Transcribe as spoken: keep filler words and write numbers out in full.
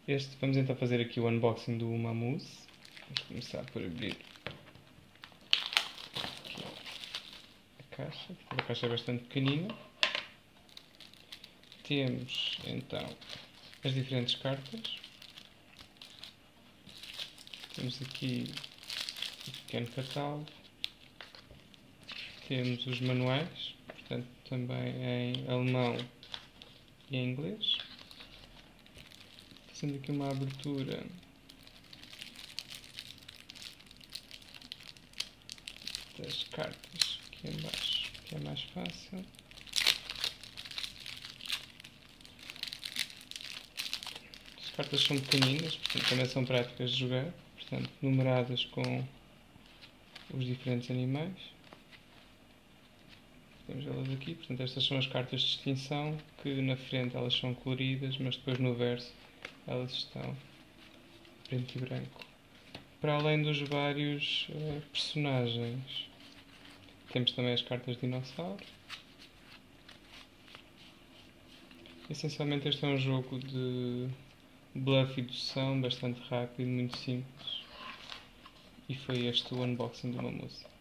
Este, vamos então fazer aqui o unboxing do Mamuse. Vamos começar por abrir aqui a caixa. A caixa é bastante pequenina. Temos então as diferentes cartas. Temos aqui o pequeno catálogo. Temos os manuais, portanto também em alemão e em inglês. Fazendo aqui uma abertura das cartas aqui em baixo, que é mais fácil. As cartas são pequeninas, portanto também são práticas de jogar, portanto numeradas com os diferentes animais. Temos elas aqui, portanto estas são as cartas de distinção, que na frente elas são coloridas, mas depois no verso elas estão preto e branco. Para além dos vários uh, personagens, temos também as cartas de dinossauro. Essencialmente este é um jogo de bluff e dedução, bastante rápido, muito simples. E foi este o unboxing do Mamuse.